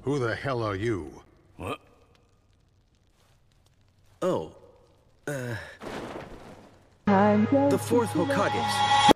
Who the hell are you? What? Oh. The fourth Hokage.